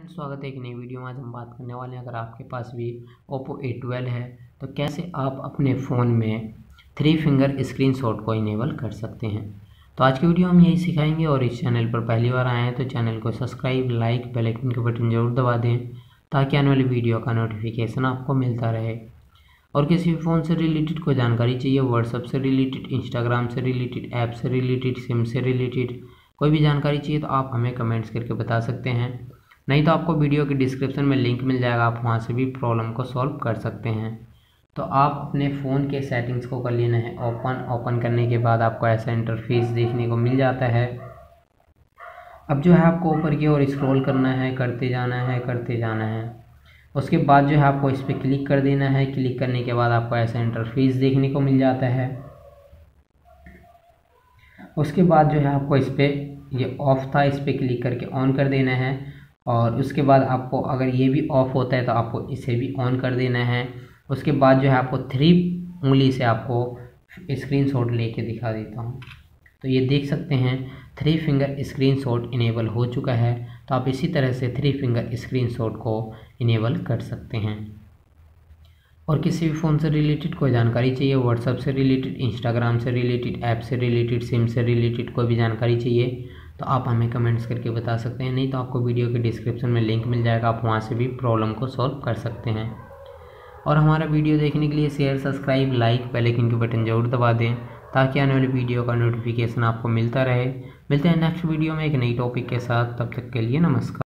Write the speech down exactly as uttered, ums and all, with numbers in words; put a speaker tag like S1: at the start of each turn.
S1: Friends, स्वागत है एक नई वीडियो में। आज हम बात करने वाले हैं, अगर आपके पास भी ओप्पो ए ट्वेल्व है तो कैसे आप अपने फ़ोन में थ्री फिंगर स्क्रीनशॉट को इनेबल कर सकते हैं। तो आज की वीडियो हम यही सिखाएंगे। और इस चैनल पर पहली बार आए हैं तो चैनल को सब्सक्राइब, लाइक, बेल आइकन के बटन जरूर दबा दें ताकि आने वाली वीडियो का नोटिफिकेशन आपको मिलता रहे। और किसी भी फ़ोन से रिलेटेड कोई जानकारी चाहिए, व्हाट्सएप से रिलेटेड, इंस्टाग्राम से रिलेटेड, ऐप से रिलेटेड, सिम से रिलेटेड कोई भी जानकारी चाहिए तो आप हमें कमेंट्स करके बता सकते हैं। नहीं तो आपको वीडियो के डिस्क्रिप्शन में लिंक मिल जाएगा, आप वहां से भी प्रॉब्लम को सॉल्व कर सकते हैं। तो आप अपने फ़ोन के सेटिंग्स को कर लेना है ओपन। ओपन करने के बाद आपको ऐसा इंटरफेस देखने को मिल जाता है। अब जो है आपको ऊपर की ओर स्क्रॉल करना है, करते जाना है करते जाना है उसके बाद जो है आपको इस पर क्लिक कर देना है। क्लिक करने के बाद आपको ऐसा इंटरफेस देखने को मिल जाता है। उसके बाद जो है आपको इस पर, ये ऑफ था, इस पर क्लिक करके ऑन कर देना है। और उसके बाद आपको अगर ये भी ऑफ होता है तो आपको इसे भी ऑन कर देना है। उसके बाद जो है आपको थ्री उंगली से आपको स्क्रीनशॉट लेके दिखा देता हूँ। तो ये देख सकते हैं थ्री फिंगर स्क्रीनशॉट इनेबल हो चुका है। तो आप इसी तरह से थ्री फिंगर स्क्रीनशॉट को इनेबल कर सकते हैं। और किसी भी फ़ोन से रिलेटेड कोई जानकारी चाहिए, व्हाट्सएप से रिलेटेड, इंस्टाग्राम से रिलेटेड, ऐप से रिलेटेड, सिम से रिलेटेड कोई भी जानकारी चाहिए तो आप हमें कमेंट्स करके बता सकते हैं। नहीं तो आपको वीडियो के डिस्क्रिप्शन में लिंक मिल जाएगा, आप वहां से भी प्रॉब्लम को सॉल्व कर सकते हैं। और हमारा वीडियो देखने के लिए share, subscribe, like, bell icon के बटन जरूर दबा दें ताकि आने वाली वीडियो का नोटिफिकेशन आपको मिलता रहे। मिलते हैं नेक्स्ट वीडियो में एक नई टॉपिक के साथ। तब तक के लिए नमस्कार।